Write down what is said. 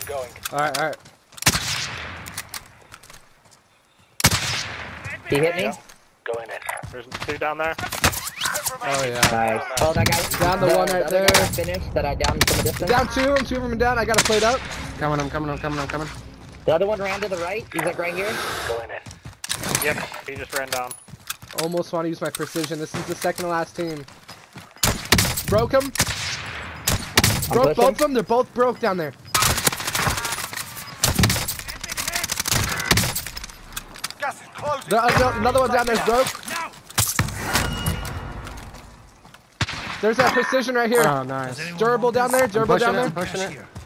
going. Alright, alright. He hit me. Going in. There's 2 down there. Oh yeah. Nice. Oh, that guy. Down the one right other there. guy got finished that I downed from a distance. Down 2 of them are down. I got a plate up. Coming, I'm coming. The other one ran to the right. He's like right here. Going in. Yep, he just ran down. Almost want to use my precision. This is the second to last team. Broke him. Broke both of them. They're both broke down there. Gas is closing. Another one down there's broke. There's that precision right here. Oh, nice. Durable down there. I'm Durable pushing down it, there. I'm pushing it.